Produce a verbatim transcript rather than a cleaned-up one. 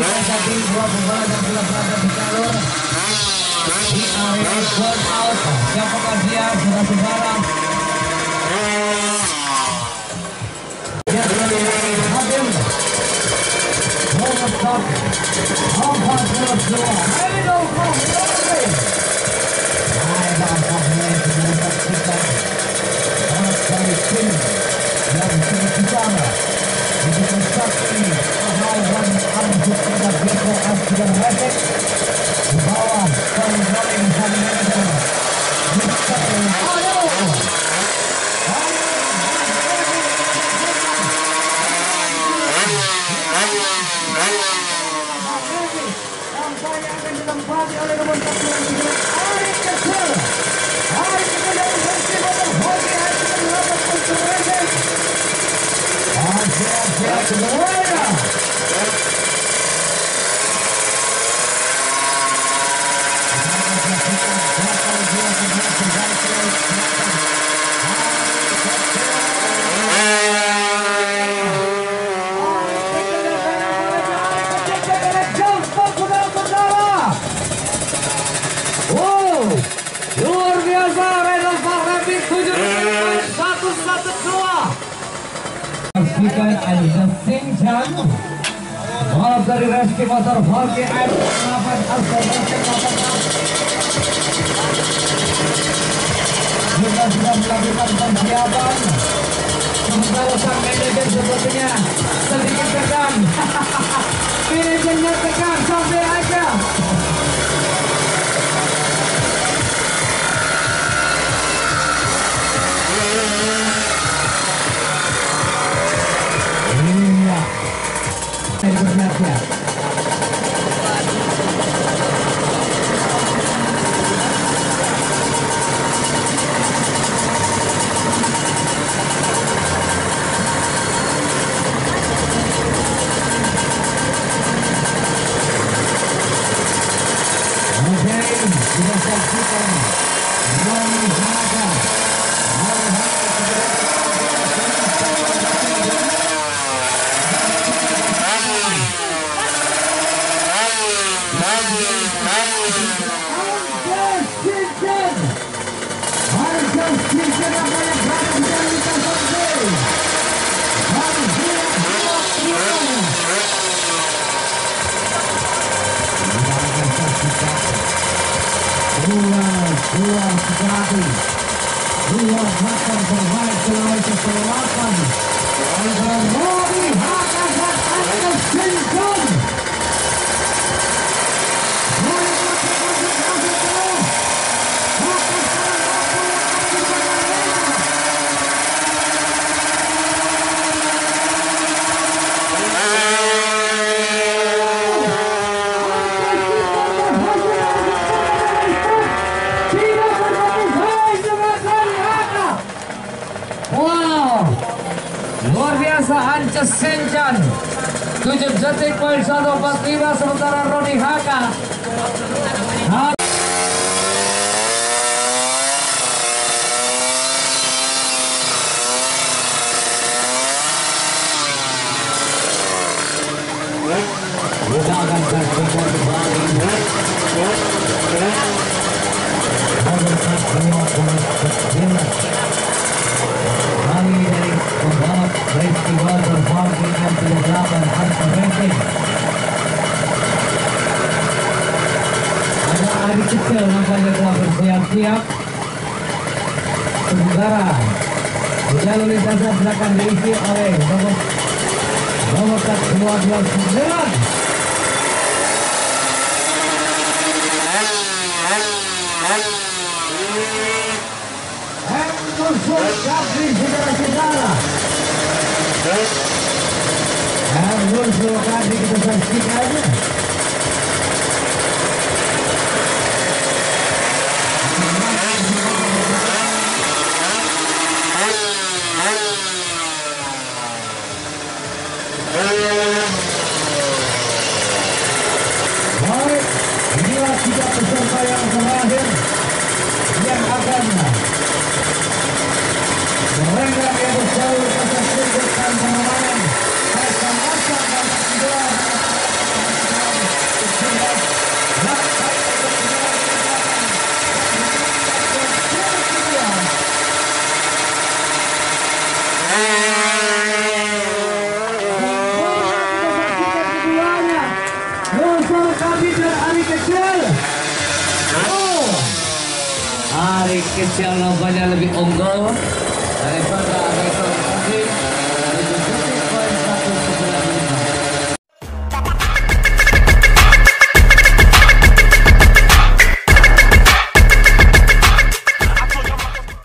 tadi dua bola dan bola berada di jalur di area goal out. Siapakah dia, saudara-saudara? Dia berada di Habil. Nomor stop empat puluh dua. Ayo dong, Ayo nampaknya kita saksikan sekali tim yang sangat utama untuk saksi lawan Amjad pada Beko Asgar Resek di bawah controlling Hari Manager Mister Ayo nampaknya akan ditempati oleh nomor satu yang Arif Kecil. Arif Kecil yang berhasil pada hoki hasil melawan Mister Resek. Siap-siap semuanya. Luar biasa, Renal Fahrabin tujuh satu satu dua. Pastikan ada Sinjan. Maaf dari Reski Motor Hoki F delapan Asal Reski delapan. Kita sudah melakukan persiapan. Sementara sang manajer sepertinya sedikit tekan. Manajernya tekan, sampai aja. Bersiap-siap. Oke, sudah saksikan Roni Haga. Dua sekali dua makan terbaik Sulawesi Selatan antara Roni Haga dan Agus Sinjan. Luar biasa Ances Sinjan tujuh detik poin satu empat lima, sementara Roni Haga gunakan rekor kembali kali dari pembalap Reski Motor Hoki M tiga puluh delapan Harta Racing. Ada Ari Kecil nampaknya telah bersiap-siap. Sementara di jalur lintasan silakan diisi oleh nomor nomor dua belas sembilan. Musuh Kapri saudara-saudara. Dan musuh Kapri kita saksikan. Baik, inilah tiga peserta yang terakhir yang akan mereka yang berjauh ke dan pengalaman masa-masa dan Abi dan Ari Kecil. Oh, Ari Kecil nampaknya lebih unggul daripada